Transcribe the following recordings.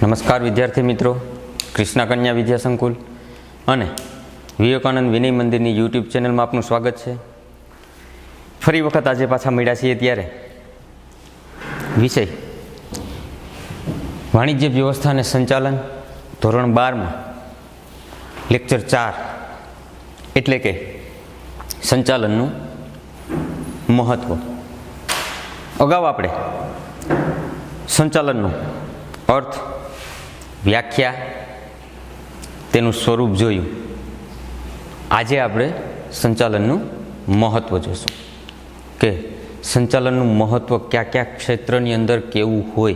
નમસ્કાર વિદ્યાર્થી મિત્રો, કૃષ્ણા કન્યા વિદ્યા સંકુલ અને વિવેકાનંદ વિનય મંદિરની યુટ્યુબ ચેનલમાં આપનું સ્વાગત છે. ફરી વખત આજે પાછા મળ્યા છીએ ત્યારે વિષય વાણિજ્ય વ્યવસ્થા અને સંચાલન ધોરણ 12માં લેક્ચર 4 એટલે કે સંચાલનનું મહત્વ. અગાઉ આપણે સંચાલનનો અર્થ, વ્યાખ્યા, તેનું સ્વરૂપ જોયું. આજે આપણે સંચાલનનું મહત્વ જોઈશું કે સંચાલનનું મહત્વ કયા કયા ક્ષેત્રની અંદર કેવું હોય,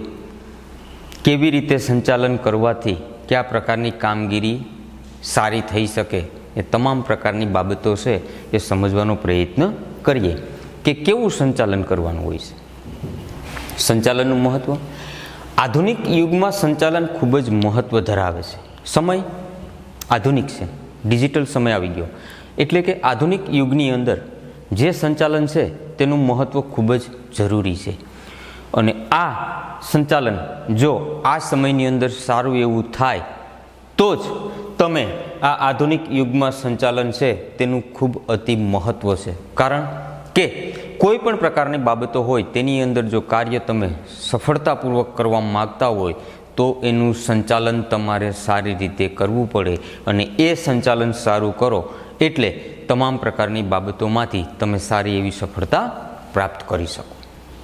કેવી રીતે સંચાલન કરવાથી કયા પ્રકારની કામગીરી સારી થઈ શકે, એ તમામ પ્રકારની બાબતો છે એ સમજવાનો પ્રયત્ન કરીએ કે કેવું સંચાલન કરવાનું હોય છે. સંચાલનનું મહત્વ આધુનિક યુગમાં સંચાલન ખૂબ જ મહત્વ ધરાવે છે. સમય આધુનિક છે, ડિજિટલ સમય આવી ગયો, એટલે કે આધુનિક યુગની અંદર જે સંચાલન છે તેનું મહત્વ ખૂબ જ જરૂરી છે. અને આ સંચાલન જો આ સમયની અંદર સારું એવું થાય તો જ તમે આ આધુનિક યુગમાં સંચાલન છે તેનું ખૂબ અતિ મહત્વ છે. કારણ કે કોઈ પણ પ્રકારની બાબતો હોય તેની અંદર જો કાર્ય તમે સફળતાપૂર્વક કરવા માગતા હોય તો એનું સંચાલન તમારે સારી રીતે કરવું પડે, અને એ સંચાલન સારું કરો એટલે તમામ પ્રકારની બાબતોમાંથી તમે સારી એવી સફળતા પ્રાપ્ત કરી શકો.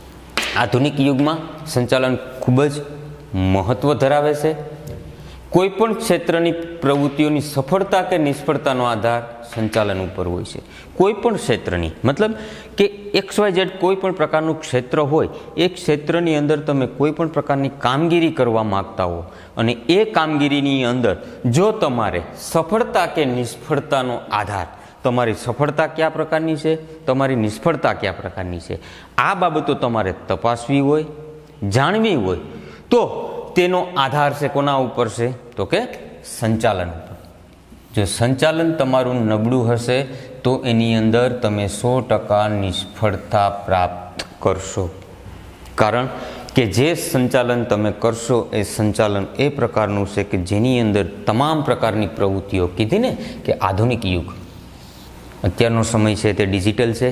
આધુનિક યુગમાં સંચાલન ખૂબ જ મહત્વ ધરાવે છે. કોઈ પણ ક્ષેત્રની પ્રવૃત્તિઓની સફળતા કે નિષ્ફળતાનો આધાર સંચાલન ઉપર હોય છે. કોઈ પણ ક્ષેત્રની, મતલબ કે XYZ કોઈ પણ પ્રકારનું ક્ષેત્ર હોય, એ ક્ષેત્રની અંદર તમે કોઈ પણ પ્રકારની કામગીરી કરવા માગતા હો અને એ કામગીરીની અંદર જો તમારે સફળતા કે નિષ્ફળતાનો આધાર, તમારી સફળતા કયા પ્રકારની છે, તમારી નિષ્ફળતા કયા પ્રકારની છે, આ બાબતો તમારે તપાસવી હોય, જાણવી હોય તો તેનો આધાર છે કોના ઉપર છે? તો કે સંચાલન ઉપર. જો સંચાલન તમારું નબળું હશે તો એની અંદર તમે 100% નિષ્ફળતા પ્રાપ્ત કરશો. કારણ કે જે સંચાલન તમે કરશો એ સંચાલન એ પ્રકારનું છે કે જેની અંદર તમામ પ્રકારની પ્રવૃત્તિઓ, કીધી ને કે આધુનિક યુગ, અત્યારનો સમય છે તે ડિજિટલ છે,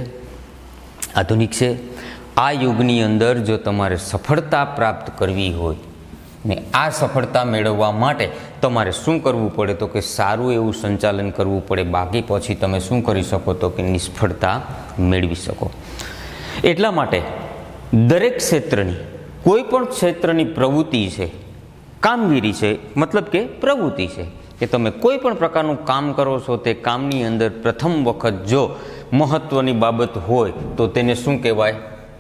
આધુનિક છે. આ યુગની અંદર જો તમારે સફળતા પ્રાપ્ત કરવી હોય ને આ સફળતા મેળવવા માટે તમારે શું કરવું પડે? તો કે સારું એવું સંચાલન કરવું પડે. બાકી પછી તમે શું કરી શકો? તો કે નિષ્ફળતા મેળવી શકો. એટલા માટે દરેક ક્ષેત્રની, કોઈ પણ ક્ષેત્રની પ્રવૃત્તિ છે, કામગીરી છે, મતલબ કે પ્રવૃત્તિ છે કે તમે કોઈ પણ પ્રકારનું કામ કરો છો, તે કામની અંદર પ્રથમ વખત જો મહત્વની બાબત હોય તો તેને શું કહેવાય?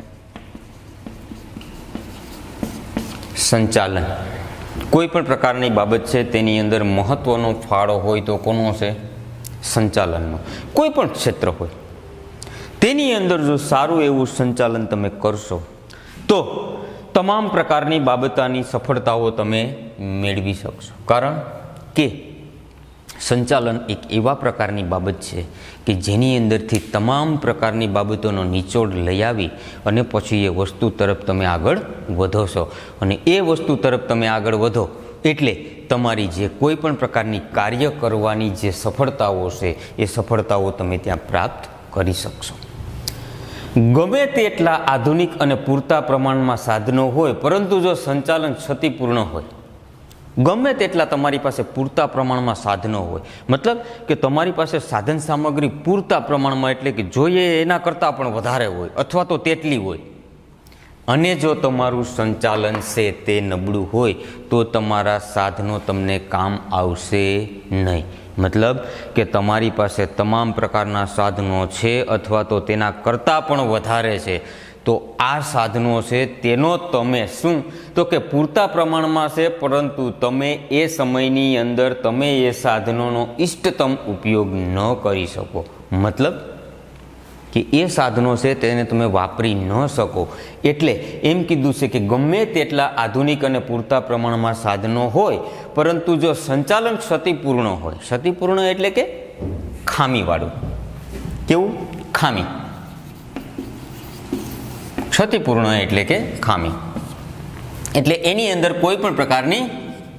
સંચાલન. કોઈ પણ પ્રકારની બાબત છે તેની અંદર મહત્વનો ફાળો હોય તો કોનો છે? સંચાલનનો. કોઈ પણ ક્ષેત્ર હોય તેની અંદર જો સારું એવું સંચાલન તમે કરશો તો તમામ પ્રકારની બાબતોની સફળતાઓ તમે મેળવી શકશો. કારણ કે સંચાલન એક એવા પ્રકારની બાબત છે કે જેની અંદરથી તમામ પ્રકારની બાબતોનો નિચોડ લઈ આવી અને પછી એ વસ્તુ તરફ તમે આગળ વધો છો. અને એ વસ્તુ તરફ તમે આગળ વધો એટલે તમારી જે કોઈ પણ પ્રકારની કાર્ય કરવાની જે સફળતાઓ છે એ સફળતાઓ તમે ત્યાં પ્રાપ્ત કરી શકશો. ગમે તેટલા આધુનિક અને પૂરતા પ્રમાણમાં સાધનો હોય, પરંતુ જો સંચાલન ક્ષતિપૂર્ણ હોય, ગમે તેટલા તમારી પાસે પૂરતા પ્રમાણમાં સાધનો હોય, મતલબ કે તમારી પાસે સાધન સામગ્રી પૂરતા પ્રમાણમાં એટલે કે જોઈએ એના કરતાં પણ વધારે હોય અથવા તો તેટલી હોય, અને જો તમારું સંચાલન છે તે નબળું હોય તો તમારા સાધનો તમને કામ આવશે નહીં. મતલબ કે તમારી પાસે તમામ પ્રકારના સાધનો છે અથવા તો તેના કરતાં પણ વધારે છે, તો આ સાધનો છે તેનો તમે શું? તો કે પૂરતા પ્રમાણમાં છે, પરંતુ તમે એ સમયની અંદર તમે એ સાધનોનો ઇષ્ટતમ ઉપયોગ ન કરી શકો. મતલબ કે એ સાધનો છે તેને તમે વાપરી ન શકો. એટલે એમ કીધું છે કે ગમે તેટલા આધુનિક અને પૂરતા પ્રમાણમાં સાધનો હોય, પરંતુ જો સંચાલન ક્ષતિપૂર્ણ હોય, ક્ષતિપૂર્ણ એટલે કે ખામીવાળું. કેવું? ખામી. ક્ષતિપૂર્ણ એટલે કે ખામી. એટલે એની અંદર કોઈ પણ પ્રકારની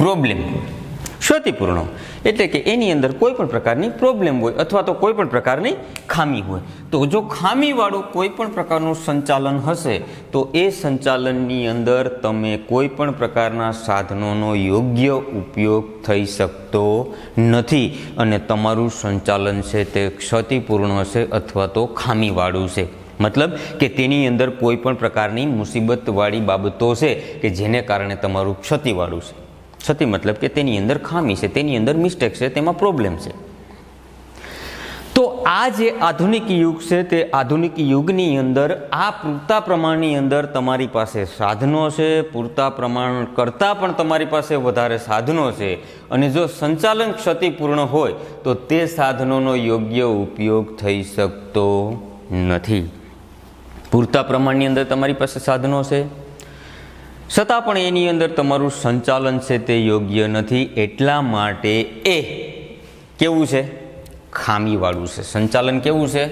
પ્રોબ્લેમ હોય, ક્ષતિપૂર્ણ એટલે કે એની અંદર કોઈ પણ પ્રકારની પ્રોબ્લેમ હોય અથવા તો કોઈ પણ પ્રકારની ખામી હોય. તો જો ખામીવાળું કોઈ પણ પ્રકારનું સંચાલન હશે તો એ સંચાલનની અંદર તમે કોઈ પણ પ્રકારના સાધનોનો યોગ્ય ઉપયોગ થઈ શકતો નથી અને તમારું સંચાલન છે તે ક્ષતિપૂર્ણ હશે અથવા તો ખામીવાળું છે. મતલબ કે તેની અંદર કોઈ પણ પ્રકારની મુસીબતવાળી બાબતો છે કે જેને કારણે તમારું ક્ષતિવાળું છે. ક્ષતિ મતલબ કે તેની અંદર ખામી છે, તેની અંદર મિસ્ટેક છે, તેમાં પ્રોબ્લેમ છે. તો આ જે આધુનિક યુગ છે તે આધુનિક યુગની અંદર આ પૂરતા પ્રમાણની અંદર તમારી પાસે સાધનો છે, પૂરતા પ્રમાણ કરતાં પણ તમારી પાસે વધારે સાધનો છે અને જો સંચાલન ક્ષતિપૂર્ણ હોય તો તે સાધનોનો યોગ્ય ઉપયોગ થઈ શકતો નથી. પૂરતા પ્રમાણની અંદર તમારી પાસે સાધનો છે છતાં પણ એની અંદર તમારું સંચાલન છે તે યોગ્ય નથી. એટલા માટે એ કેવું છે? ખામીવાળું છે. સંચાલન કેવું છે?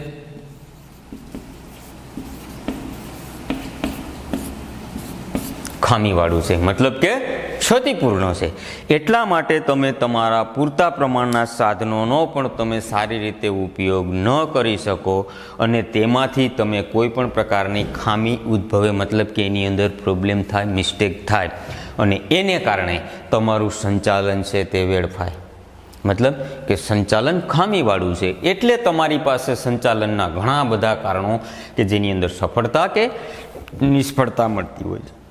ખામીવાળું છે, મતલબ કે ક્ષતિપૂર્ણ છે. એટલા માટે તમે તમારા પૂરતા પ્રમાણના સાધનોનો પણ તમે સારી રીતે ઉપયોગ ન કરી શકો અને તેમાંથી તમે કોઈ પણ પ્રકારની ખામી ઉદ્ભવે, મતલબ કે એની અંદર પ્રોબ્લેમ થાય, મિસ્ટેક થાય અને એને કારણે તમારું સંચાલન છે તે વેડફાય. મતલબ કે સંચાલન ખામીવાળું છે એટલે તમારી પાસે સંચાલનના ઘણા બધા કારણો કે જેની અંદર સફળતા કે નિષ્ફળતા મળતી હોય છે.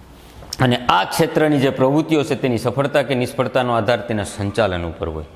અને આ ક્ષેત્રની જે પ્રવૃત્તિઓ છે તેની સફળતા કે નિષ્ફળતાનો આધાર તેના સંચાલન ઉપર હોય.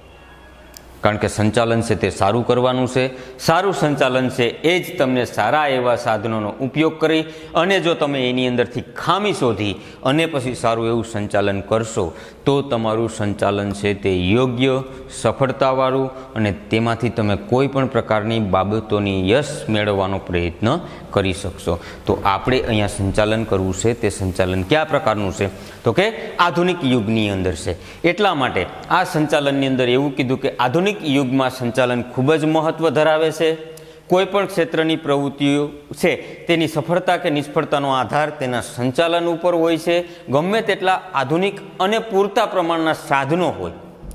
કારણ કે સંચાલન છે તે સારું કરવાનું છે. સારું સંચાલન છે એ જ તમને સારા એવા સાધનોનો ઉપયોગ કરી અને જો તમે એની અંદરથી ખામી શોધી અને પછી સારું એવું સંચાલન કરશો તો તમારું સંચાલન છે તે યોગ્ય, સફળતાવાળું અને તેમાંથી તમે કોઈ પણ પ્રકારની બાબતોની યશ મેળવવાનો પ્રયત્ન કરી શકશો. તો આપણે અહીંયા સંચાલન કરવું છે તે સંચાલન કયા પ્રકારનું છે? તો કે આધુનિક યુગની અંદર છે. એટલા માટે આ સંચાલનની અંદર એવું કીધું કે આધુનિક યુગમાં સંચાલન ખૂબ જ મહત્વ ધરાવે છે. કોઈ પણ ક્ષેત્રની પ્રવૃત્તિઓ છે તેની સફળતા કે નિષ્ફળતાનો આધાર તેના સંચાલન ઉપર હોય છે. ગમે તેટલા આધુનિક અને પૂરતા પ્રમાણના સાધનો હોય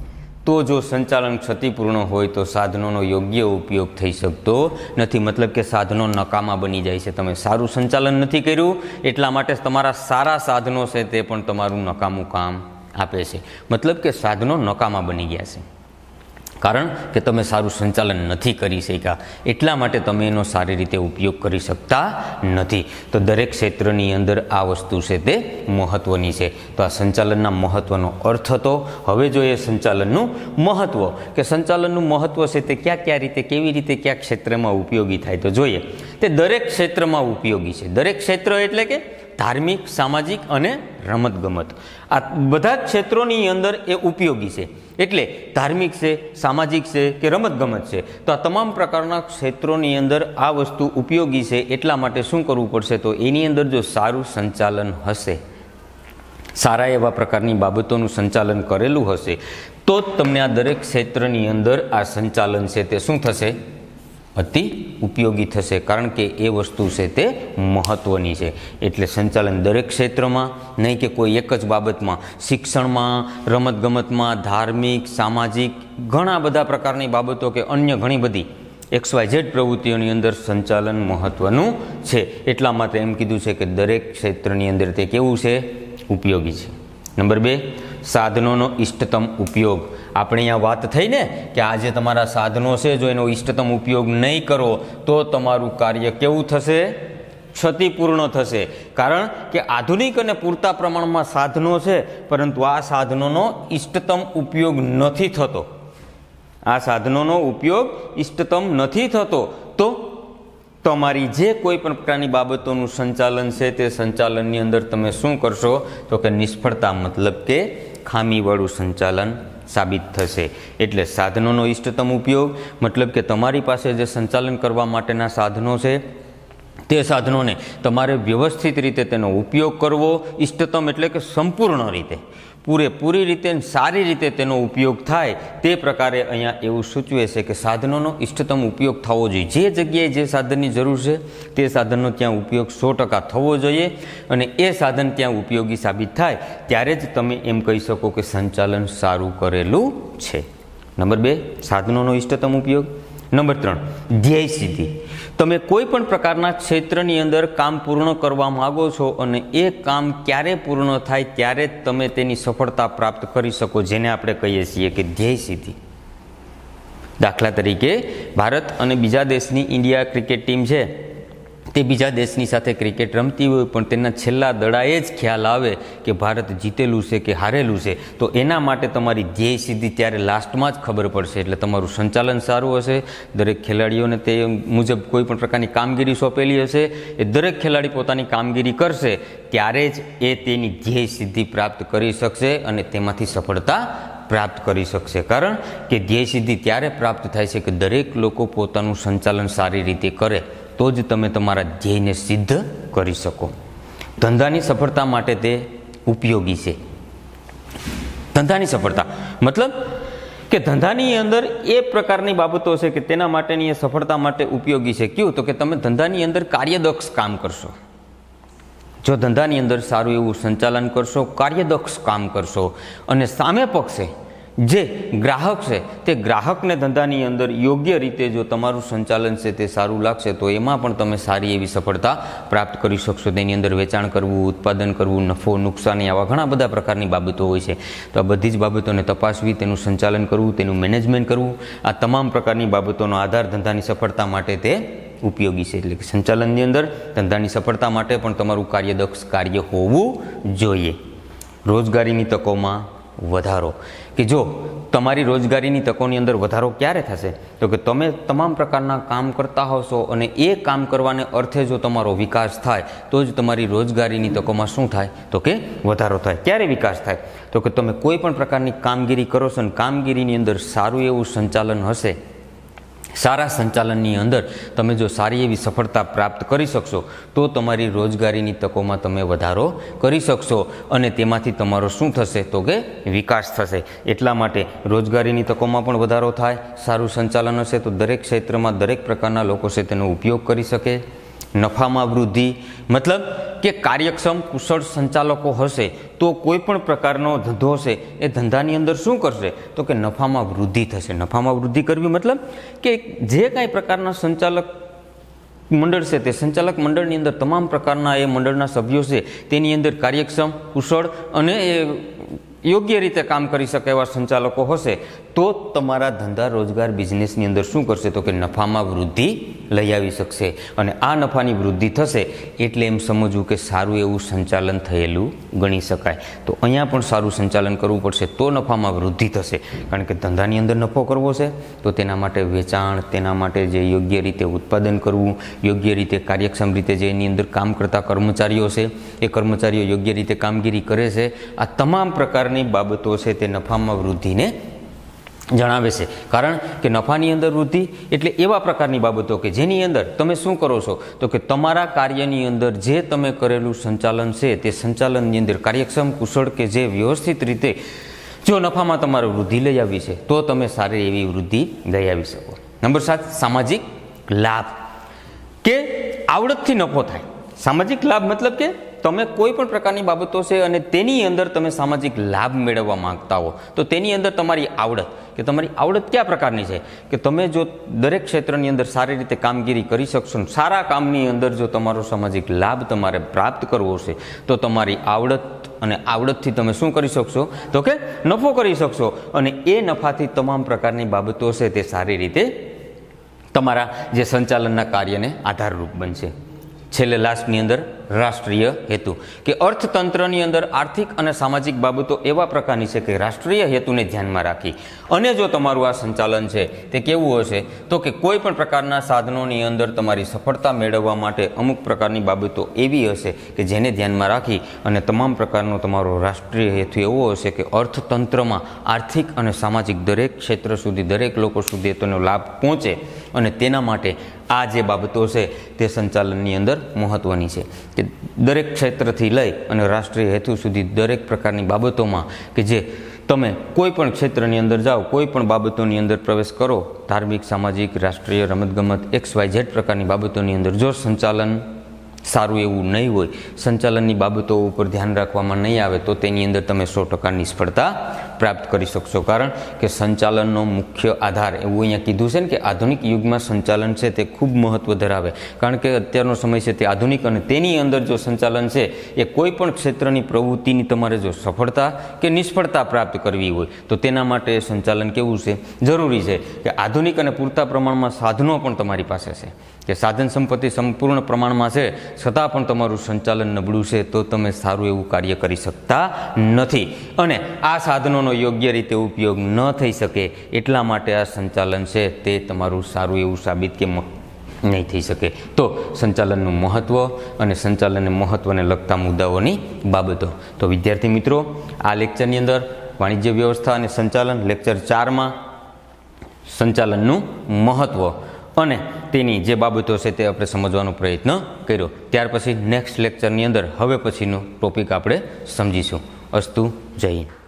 તો જો સંચાલન ક્ષતિપૂર્ણ હોય તો સાધનોનો યોગ્ય ઉપયોગ થઈ શકતો નથી. મતલબ કે સાધનો નકામા બની જાય છે. તમે સારું સંચાલન નથી કર્યું એટલા માટે તમારા સારા સાધનો છે તે પણ તમારું નકામું કામ આપે છે. મતલબ કે સાધનો નકામા બની ગયા છે કારણ કે તમે સારું સંચાલન નથી કરી શક્યા. એટલા માટે તમે એનો સારી રીતે ઉપયોગ કરી શકતા નથી. તો દરેક ક્ષેત્રની અંદર આ વસ્તુ છે તે મહત્ત્વની છે. તો આ સંચાલનના મહત્ત્વનો અર્થ હતો. હવે જોઈએ સંચાલનનું મહત્ત્વ કે સંચાલનનું મહત્ત્વ છે તે કયા રીતે, કેવી રીતે, કયા ક્ષેત્રમાં ઉપયોગી થાય. તો જોઈએ તે દરેક ક્ષેત્રમાં ઉપયોગી છે. દરેક ક્ષેત્ર એટલે કે ધાર્મિક, સામાજિક અને રમતગમત, આ બધા ક્ષેત્રોની અંદર એ ઉપયોગી છે. એટલે ધાર્મિક છે, સામાજિક છે કે રમતગમત છે તો આ તમામ પ્રકારના ક્ષેત્રોની અંદર આ વસ્તુ ઉપયોગી છે. એટલા માટે શું કરવું પડશે? તો એની અંદર જો સારું સંચાલન હશે, સારા એવા પ્રકારની બાબતોનું સંચાલન કરેલું હશે તો જ તમને આ દરેક ક્ષેત્રની અંદર આ સંચાલન છે તે શું થશે? અતિ ઉપયોગી થશે. કારણ કે એ વસ્તુ છે તે મહત્ત્વની છે. એટલે સંચાલન દરેક ક્ષેત્રમાં, નહીં કે કોઈ એક જ બાબતમાં, શિક્ષણમાં, રમતગમતમાં, ધાર્મિક, સામાજિક, ઘણા બધા પ્રકારની બાબતો કે અન્ય ઘણી બધી XYZ પ્રવૃત્તિઓની અંદર સંચાલન મહત્ત્વનું છે. એટલા માટે એમ કીધું છે કે દરેક ક્ષેત્રની અંદર તે કેવું છે? ઉપયોગી છે. નંબર 2, સાધનોનો ઇષ્ટતમ ઉપયોગ. આપણે અહીંયા વાત થઈ ને કે આ જે તમારા સાધનો છે જો એનો ઇષ્ટતમ ઉપયોગ નહીં કરો તો તમારું કાર્ય કેવું થશે? ક્ષતિપૂર્ણ થશે. કારણ કે આધુનિક અને પૂરતા પ્રમાણમાં સાધનો છે પરંતુ આ સાધનોનો ઇષ્ટતમ ઉપયોગ નથી થતો. આ સાધનોનો ઉપયોગ ઇષ્ટતમ નથી થતો તો તમારી જે કોઈ પણ પ્રકારની બાબતોનું સંચાલન છે તે સંચાલનની અંદર તમે શું કરશો? તો કે નિષ્ફળતા, મતલબ કે ખામીવાળું સંચાલન સાબિત થશે. એટલે સાધનોનો ઇષ્ટતમ ઉપયોગ મતલબ કે તમારી પાસે જે સંચાલન કરવા માટેના સાધનો છે તે સાધનોને તમારે વ્યવસ્થિત રીતે તેનો ઉપયોગ કરવો. ઇષ્ટતમ એટલે કે સંપૂર્ણ રીતે, પૂરેપૂરી રીતે સારી રીતે તેનો ઉપયોગ થાય તે પ્રકારે અહીંયા એવું સૂચવે છે કે સાધનોનો ઇષ્ટતમ ઉપયોગ થવો જોઈએ. જે જગ્યાએ જે સાધનની જરૂર છે તે સાધનનો ત્યાં ઉપયોગ 100% થવો જોઈએ અને એ સાધન ત્યાં ઉપયોગી સાબિત થાય ત્યારે જ તમે એમ કહી શકો કે સંચાલન સારું કરેલું છે. નંબર 2, સાધનોનો ઇષ્ટતમ ઉપયોગ. નંબર 3, ધ્યેય સિદ્ધિ. તમે કોઈ પણ પ્રકારના ક્ષેત્રની અંદર કામ પૂર્ણ કરવા માગો છો અને એ કામ ક્યારે પૂર્ણ થાય ત્યારે જ તમે તેની સફળતા પ્રાપ્ત કરી શકો, જેને આપણે કહીએ છીએ કે ધ્યેય સિદ્ધિ. દાખલા તરીકે ભારત અને બીજા દેશની ઇન્ડિયા ક્રિકેટ ટીમ છે, તે બીજા દેશની સાથે ક્રિકેટ રમતી હોય પણ તેના છેલ્લા દડાએ જ ખ્યાલ આવે કે ભારત જીતેલું છે કે હારેલું છે, તો એના માટે તમારી ધ્યેય સિદ્ધિ ત્યારે લાસ્ટમાં જ ખબર પડશે. એટલે તમારું સંચાલન સારું હશે, દરેક ખેલાડીઓને તે મુજબ કોઈ પણ પ્રકારની કામગીરી સોંપેલી હશે, એ દરેક ખેલાડી પોતાની કામગીરી કરશે ત્યારે જ એ તેની ધ્યેય સિદ્ધિ પ્રાપ્ત કરી શકશે અને તેમાંથી સફળતા પ્રાપ્ત કરી શકશે. કારણ કે ધ્યેય સિદ્ધિ ત્યારે પ્રાપ્ત થાય છે કે દરેક લોકો પોતાનું સંચાલન સારી રીતે કરે, તો જ તમે તમારા ધ્યેયને સિદ્ધ કરી શકો. ધંધાની સફળતા માટે તે ઉપયોગી છે. ધંધાની સફળતા મતલબ કે ધંધાની અંદર એ પ્રકારની બાબતો છે કે તેના માટેની એ સફળતા માટે ઉપયોગી છે. કયું? તો કે તમે ધંધાની અંદર કાર્યદક્ષ કામ કરશો. જો ધંધાની અંદર સારું એવું સંચાલન કરશો, કાર્યદક્ષ કામ કરશો અને સામે પક્ષે જે ગ્રાહક છે તે ગ્રાહકને ધંધાની અંદર યોગ્ય રીતે જો તમારું સંચાલન છે તે સારું લાગશે તો એમાં પણ તમે સારી એવી સફળતા પ્રાપ્ત કરી શકશો. તેની અંદર વેચાણ કરવું, ઉત્પાદન કરવું, નફો નુકસાની, આવા ઘણા બધા પ્રકારની બાબતો હોય છે. તો આ બધી જ બાબતોને તપાસવી, તેનું સંચાલન કરવું, તેનું મેનેજમેન્ટ કરવું, આ તમામ પ્રકારની બાબતોનો આધાર ધંધાની સફળતા માટે તે ઉપયોગી છે. એટલે કે સંચાલનની અંદર ધંધાની સફળતા માટે પણ તમારું કાર્યદક્ષ કાર્ય હોવું જોઈએ. રોજગારીની તકોમાં વધારો. કે જો તમારી રોજગારીની તકોની અંદર વધારો ક્યારે થશે? તો કે તમે તમામ પ્રકારના કામ કરતા હશો અને એ કામ કરવાને અર્થે જો તમારો વિકાસ થાય તો જ તમારી રોજગારીની તકોમાં શું થાય? તો કે વધારો થાય. ક્યારે વિકાસ થાય? તો કે તમે કોઈ પણ પ્રકારની કામગીરી કરો છો અને કામગીરીની અંદર સારું એવું સંચાલન હશે, સારા સંચાલનની અંદર તમે જો સારી એવી સફળતા પ્રાપ્ત કરી શકશો તો તમારી રોજગારીની તકોમાં તમે વધારો કરી શકશો અને તેમાંથી તમારો શું થશે? તો કે વિકાસ થશે. એટલા માટે રોજગારીની તકોમાં પણ વધારો થાય. સારું સંચાલન હશે તો દરેક ક્ષેત્રમાં દરેક પ્રકારના લોકો છે તેનો ઉપયોગ કરી શકે. નફામાં વૃદ્ધિ મતલબ કે કાર્યક્ષમ કુશળ સંચાલકો હશે તો કોઈ પણ પ્રકારનો ધંધો છે એ ધંધાની અંદર શું કરશે? તો કે નફામાં વૃદ્ધિ થશે. નફામાં વૃદ્ધિ કરવી મતલબ કે જે કાંઈ પ્રકારના સંચાલક મંડળ છે તે સંચાલક મંડળની અંદર તમામ પ્રકારના એ મંડળના સભ્યો છે તેની અંદર કાર્યક્ષમ, કુશળ અને યોગ્ય રીતે કામ કરી શકે એવા સંચાલકો હશે તો તમારા ધંધા રોજગાર બિઝનેસની અંદર શું કરશે? તો કે નફામાં વૃદ્ધિ લઈ આવી શકશે. અને આ નફાની વૃદ્ધિ થશે એટલે એમ સમજવું કે સારું એવું સંચાલન થયેલું ગણી શકાય. તો અહીંયા પણ સારું સંચાલન કરવું પડશે તો નફામાં વૃદ્ધિ થશે. કારણ કે ધંધાની અંદર નફો કરવો છે તો તેના માટે વેચાણ, તેના માટે જે યોગ્ય રીતે ઉત્પાદન કરવું, યોગ્ય રીતે કાર્યક્ષમ રીતે જે એની અંદર કામ કરતા કર્મચારીઓ છે એ કર્મચારીઓ યોગ્ય રીતે કામગીરી કરે છે, આ તમામ પ્રકારની બાબતો છે તે નફામાં વૃદ્ધિને જણાવે છે. કારણ કે નફાની અંદર વૃદ્ધિ એટલે એવા પ્રકારની બાબતો કે જેની અંદર તમે શું કરો છો? તો કે તમારા કાર્યની અંદર જે તમે કરેલું સંચાલન છે તે સંચાલનની અંદર કાર્યક્ષમ, કુશળ કે જે વ્યવસ્થિત રીતે જો નફામાં તમારે વૃદ્ધિ લઈ આવી છે તો તમે સારી એવી વૃદ્ધિ લઈ આવી શકો. નંબર 7, સામાજિક લાભ કે આવડતથી નફો થાય. સામાજિક લાભ મતલબ કે તમે કોઈ પણ પ્રકારની બાબતો છે અને તેની અંદર તમે સામાજિક લાભ મેળવવા માંગતા હો તો તેની અંદર તમારી આવડત કે તમારી આવડત કયા પ્રકારની છે કે તમે જો દરેક ક્ષેત્રની અંદર સારી રીતે કામગીરી કરી શકશો ને સારા કામની અંદર જો તમારો સામાજિક લાભ તમારે પ્રાપ્ત કરવો છે તો તમારી આવડત અને આવડતથી તમે શું કરી શકશો? તો કે નફો કરી શકશો અને એ નફાથી તમામ પ્રકારની બાબતો છે તે સારી રીતે તમારા જે સંચાલનના કાર્યને આધારરૂપ બનશે. છેલ્લે લાસ્ટની અંદર રાષ્ટ્રીય હેતુ કે અર્થતંત્રની અંદર આર્થિક અને સામાજિક બાબતો એવા પ્રકારની છે કે રાષ્ટ્રીય હેતુને ધ્યાનમાં રાખી અને જો તમારું આ સંચાલન છે તે કેવું હશે? તો કે કોઈ પણ પ્રકારના સાધનોની અંદર તમારી સફળતા મેળવવા માટે અમુક પ્રકારની બાબતો એવી હશે કે જેને ધ્યાનમાં રાખી અને તમામ પ્રકારનો તમારો રાષ્ટ્રીય હેતુ એવો હશે કે અર્થતંત્રમાં આર્થિક અને સામાજિક દરેક ક્ષેત્ર સુધી, દરેક લોકો સુધી તેનો લાભ પહોંચે અને તેના માટે આ જે બાબતો છે તે સંચાલનની અંદર મહત્વની છે. કે દરેક ક્ષેત્રથી લઈ અને રાષ્ટ્રીય હેતુ સુધી દરેક પ્રકારની બાબતોમાં કે જે તમે કોઈ પણ ક્ષેત્રની અંદર જાઓ, કોઈ પણ બાબતોની અંદર પ્રવેશ કરો, ધાર્મિક, સામાજિક, રાષ્ટ્રીય, રમતગમત, XYZ પ્રકારની બાબતોની અંદર જો સંચાલન સારું એવું નહીં હોય, સંચાલનની બાબતો ઉપર ધ્યાન રાખવામાં નહીં આવે તો તેની અંદર તમે 100% નિષ્ફળતા પ્રાપ્ત કરી શકશો. કારણ કે સંચાલનનો મુખ્ય આધાર એવું અહીંયા કીધું છે ને કે આધુનિક યુગમાં સંચાલન છે તે ખૂબ મહત્ત્વ ધરાવે. કારણ કે અત્યારનો સમય છે તે આધુનિક અને તેની અંદર જો સંચાલન છે એ કોઈ પણ ક્ષેત્રની પ્રવૃત્તિની તમારે જો સફળતા કે નિષ્ફળતા પ્રાપ્ત કરવી હોય તો તેના માટે સંચાલન કેવું છે, જરૂરી છે કે આધુનિક અને પૂરતા પ્રમાણમાં સાધનો પણ તમારી પાસે છે, કે સાધન સંપત્તિ સંપૂર્ણ પ્રમાણમાં છે છતાં પણ તમારું સંચાલન નબળું છે તો તમે સારું એવું કાર્ય કરી શકતા નથી. અને આ સાધનોનો યોગ્ય રીતે ઉપયોગ ન થઈ શકે એટલા માટે આ સંચાલન છે તે તમારું સારું એવું સાબિત કે નહીં થઈ શકે. તો સંચાલનનું મહત્ત્વ અને સંચાલનને મહત્ત્વને લગતા મુદ્દાઓની બાબતો. તો વિદ્યાર્થી મિત્રો, આ લેક્ચરની અંદર વાણિજ્ય વ્યવસ્થા અને સંચાલન લેક્ચર 4માં સંચાલનનું મહત્ત્વ અને તેની જે બાબતો છે તે આપણે સમજવાનો પ્રયત્ન કર્યો. ત્યાર પછી નેક્સ્ટ લેક્ચરની અંદર હવે પછીનો ટોપિક આપણે સમજીશું. અસ્તુ, જય હિન્દ.